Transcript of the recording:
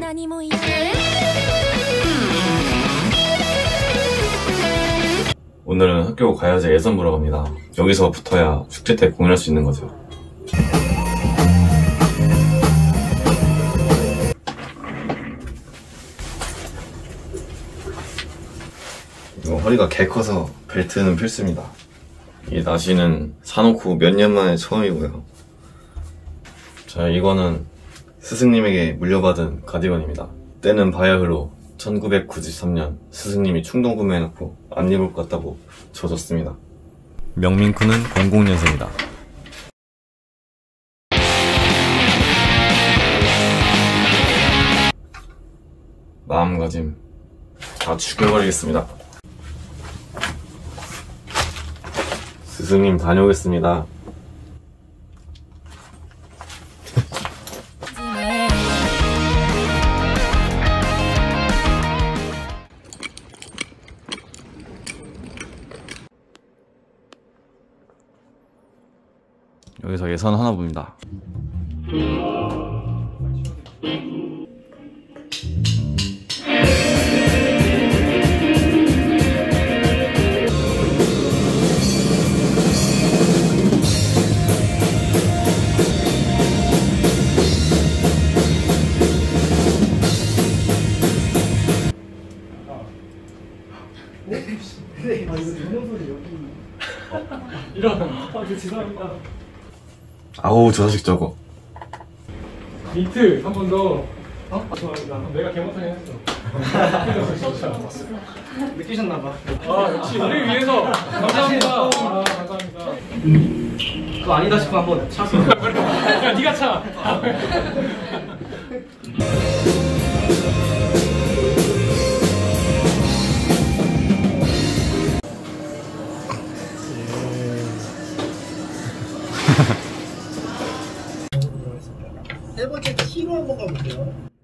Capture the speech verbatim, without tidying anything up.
오늘은 학교 가야제 예선 보러 갑니다. 여기서 붙어야 축제 때 공연할 수 있는 거죠. 이거 허리가 개 커서 벨트는 필수입니다. 이 나시는 사놓고 몇 년 만에 처음이고요. 자, 이거는 스승님에게 물려받은 가디건입니다. 때는 바야흐로 천구백구십삼 년 스승님이 충동 구매해놓고 안 입을 것 같다고 줘줬습니다. 명민쿠는 공공 년생이다. 마음가짐 다 죽여버리겠습니다. 스승님 다녀오겠습니다. 여기서 예선 하나 봅니다. 이런. 아, 죄송합니다. 아우, 저 자식 저거. 민트 한 번 더. 어? 죄송합니다. 내가 개못하게 했어. 느끼셨나봐. 아, 역시 우리 위해서. 감사합니다. 아, 감사합니다. 그거 아니다 싶으면 한번 차서. 야, 니가 차. 세 번째 T로 한번 가볼게요.